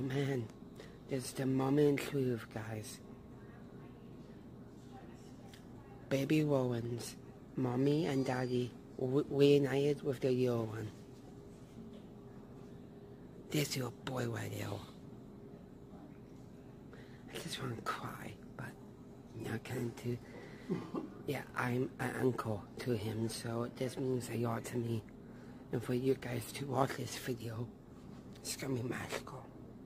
man, there's the moment in truth, guys. Baby Rowan's mommy and daddy reunited with their little one. There's your boy right there. I just want to cry, but not going to. Yeah, I'm an uncle to him, so this means a lot to me. And for you guys to watch this video, it's gonna be magical.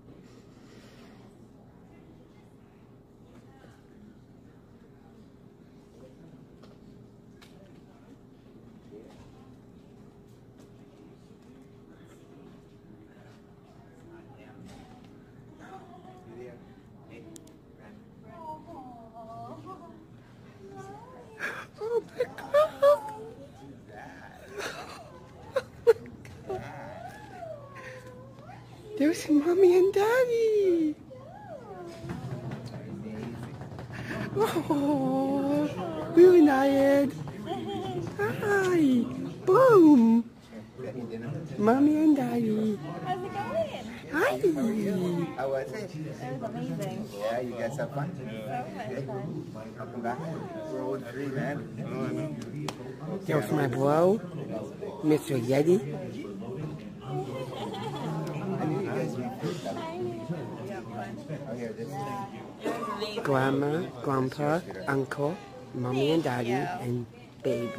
Oh my God! There's mommy and daddy. Oh, reunited. Hi, boom. Mommy and daddy. How's it going? Hi. How was it? It was amazing. Yeah, you guys have fun? So much fun. Welcome back. We're old free, man. There's my bro, Mr. Yeti. I knew you guys would be fruit. Oh, here, this It was amazing. Grandma, Grandpa, Uncle, Mommy and Daddy, and Baby.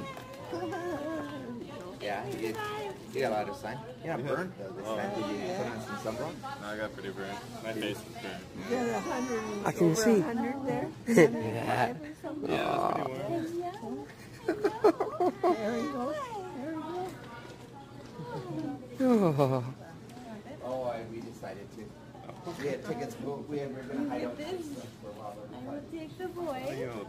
Yeah, you got a lot of sun. You're not burnt though this time. Did you put on some sunblock? No, I got pretty burnt. My face is burnt. I can see. 100 there? Yeah. Oh. Oh, we decided to. We had tickets, but we were going to hide out. I will take the boy.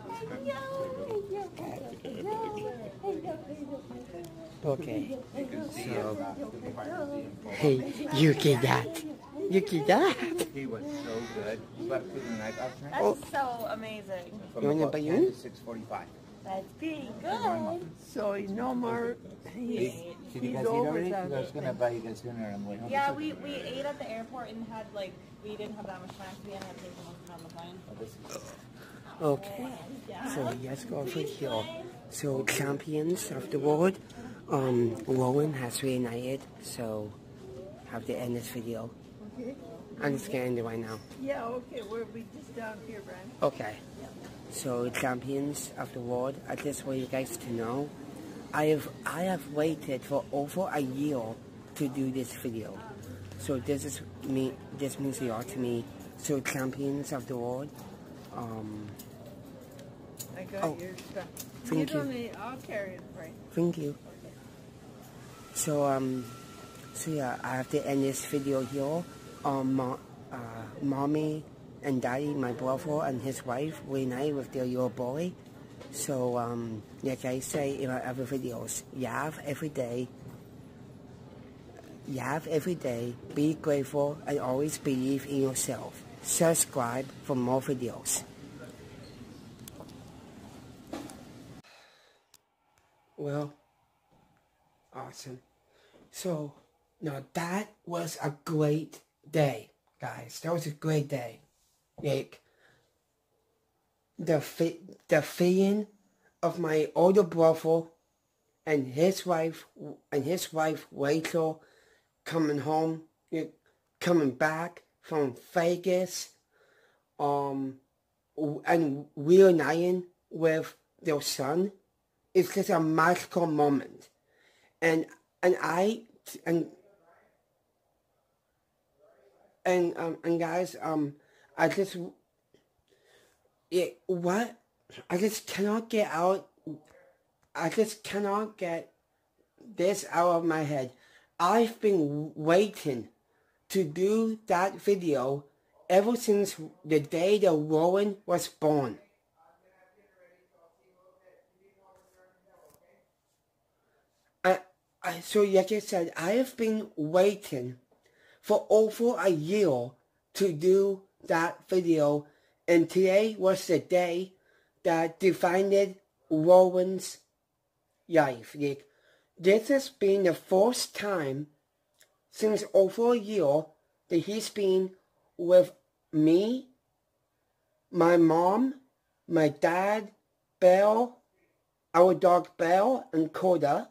Okay. You can see it. Hey, you get that. You get that. He was so good. Slept through the night last night. That's so amazing. From You want a about 10 balloon? to 6:45. That's pretty good. So no more. Did you guys eat already? I was going to buy you guys dinner on the way home. Yeah, we ate at the airport and had like, we didn't have that much time to be in. I had to take the most on the plane. Oh, this is Okay. So let's go over here. So champions of the world, Rowan has reunited. So have to end this video. Okay. I'm just getting it right now. Yeah. Okay. We'll be just down here, Brian. Okay. So champions of the world, I just want you guys to know, I have waited for over a year to do this video. So this means a lot to me. So champions of the world, I got Oh, your stuff. thank don't you. need. I'll carry it, Brian. thank you. So yeah, I have to end this video here. Mommy and Daddy, my brother and his wife, reunited with their little boy. So like I say in my other videos, laugh every day. Laugh every day. Be grateful and always believe in yourself. Subscribe for more videos. Well, awesome. So, now that was a great day, guys. That was a great day. Like, the feeling of my older brother and his wife Rachel coming home, coming back from Vegas, and reuniting with their son. It's just a magical moment, and guys, I just cannot get out. I just cannot get this out of my head. I've been waiting to do that video ever since the day that Rowan was born. So like I said, I have been waiting for over a year to do that video, and today was the day that defined Rowan's life. Like, this has been the first time since over a year that he's been with me, my mom, my dad, Belle, our dog Belle, and Coda.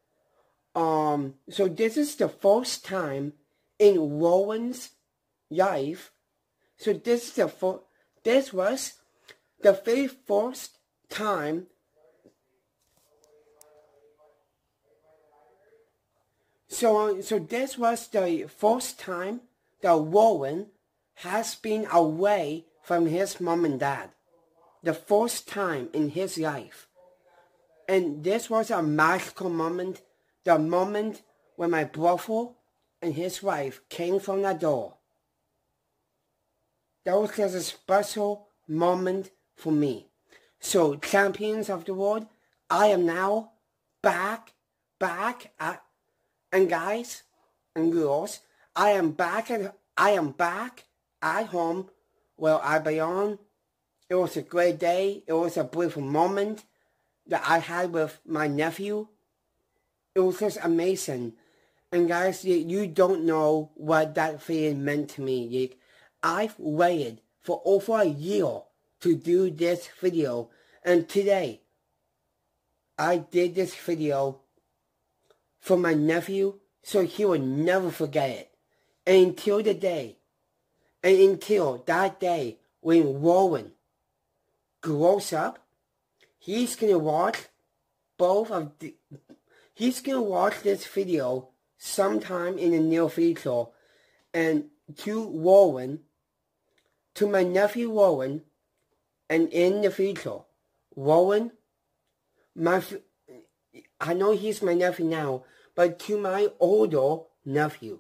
So this is the first time in Rowan's life. So this was the very first time. So this was the first time that Rowan has been away from his mom and dad. The first time in his life. And this was a magical moment. The moment when my brother and his wife came from the door. That was just a special moment for me. So, champions of the world, I am now back at, and guys and girls, I am back at home where I belong. It was a great day. It was a beautiful moment that I had with my nephew. It was just amazing. And guys, you don't know what that feeling meant to me. I've waited for over a year to do this video. And today, I did this video for my nephew so he will never forget it. And until that day when Rowan grows up, he's gonna watch this video sometime in the near future. And to my nephew Rowan, and in the future, Rowan, I know he's my nephew now, but to my older nephew,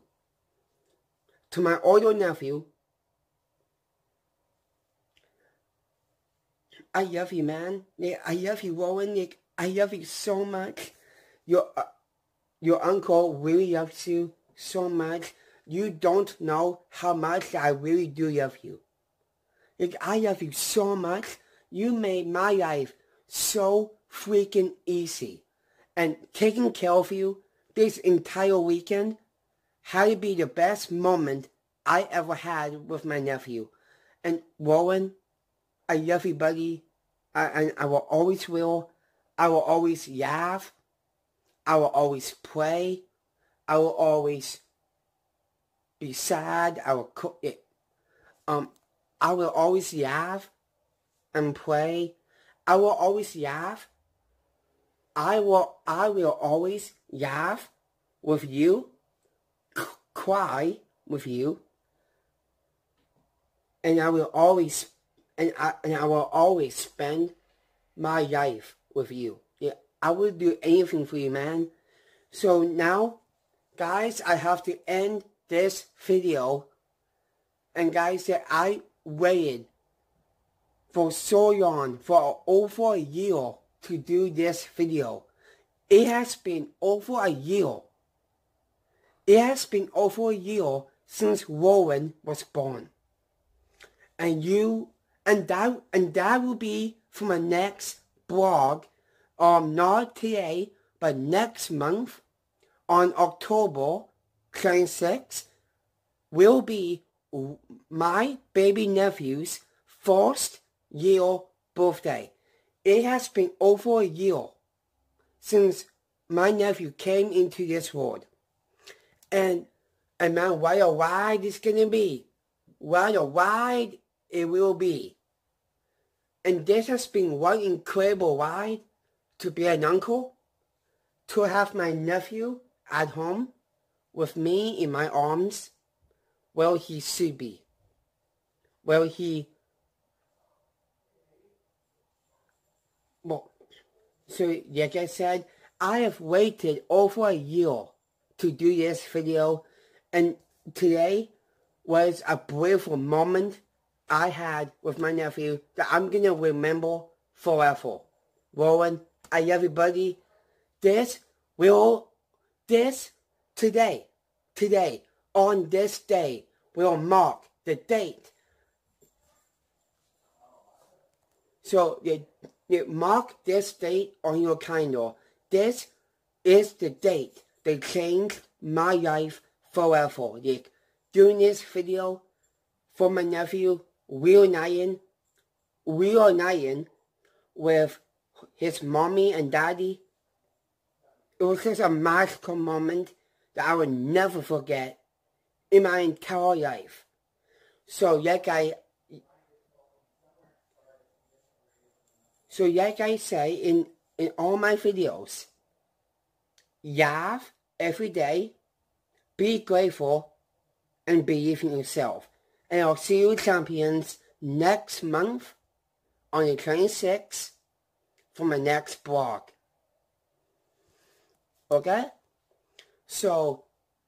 I love you, man. I love you, Rowan. I love you so much. Your uncle really loves you so much. You don't know how much I really do love you. I love you so much. You made my life so freaking easy. And taking care of you this entire weekend had to be the best moment I ever had with my nephew. And Rowan, I love you, buddy. I will always will. I will always laugh. I will always pray. I will always be sad. I will cook it. I will always laugh and pray. I will always laugh. I will always laugh with you, cry with you, and I will always spend my life with you. Yeah, I will do anything for you, man. So now, guys, I have to end this video. And guys, I waited for so long, for over a year, to do this video. It has been over a year. It has been over a year since Rowan was born. And that will be for my next blog, not today, but next month, on October 26th, will be my baby nephew's first year birthday. It has been over a year since my nephew came into this world. And man, what a ride it's gonna be. What a ride it will be. And this has been one incredible ride, to be an uncle, to have my nephew at home with me in my arms, where he should be. So like I said, I have waited over a year to do this video, and today was a beautiful moment I had with my nephew that I'm gonna remember forever. Rowan, I love you, buddy. Today, on this day, will mark the date. So you mark this date on your calendar. This is the date that changed my life forever. Doing this video for my nephew reuniting with his mommy and daddy. It was just a magical moment that I will never forget in my entire life. So like I say in all my videos, laugh every day, be grateful, and believe in yourself. And I'll see you champions next month on the 26th for my next blog. Okay? So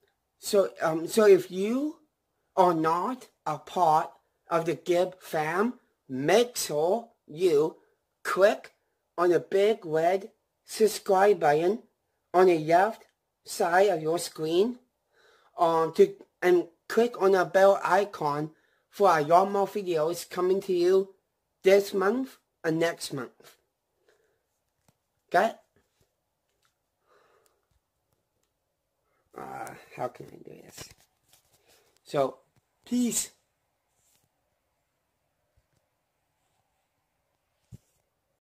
if you are not a part of the Gibb fam, make sure you click on the big red subscribe button on the left side of your screen and click on the bell icon for a lot more videos coming to you this month and next month. Okay? How can I do this? So, peace.